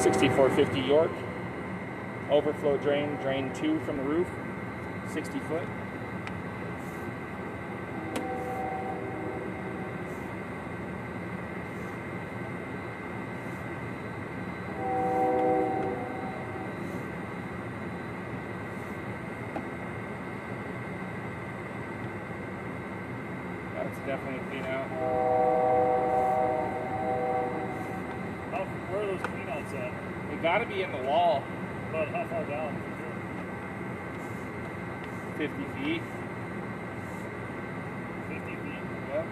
6450 York. Overflow drain, drain 2 from the roof, 60 foot. That's definitely clean out. Where are those clean outs at? They gotta be in the wall. But how far down? 50 feet. 50 feet? Yep.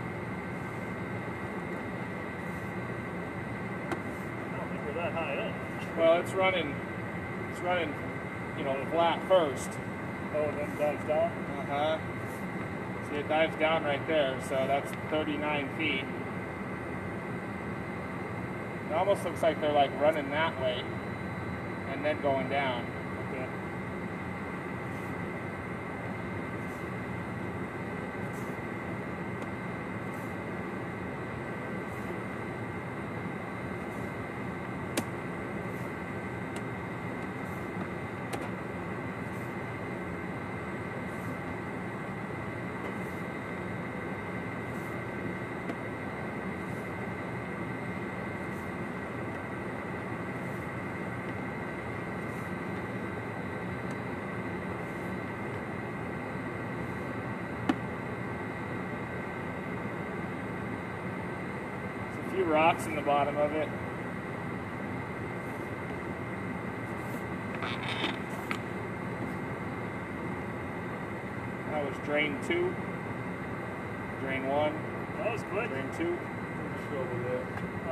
I don't think we're that high up. Well, it's running, you know, flat first. Oh, and then dives down? Uh-huh. See, it dives down right there, so that's 39 feet. It almost looks like they're like running that way and then going down. Okay. A few rocks in the bottom of it. That was drain 2, drain 1, That was quick. drain 2. Shovel that.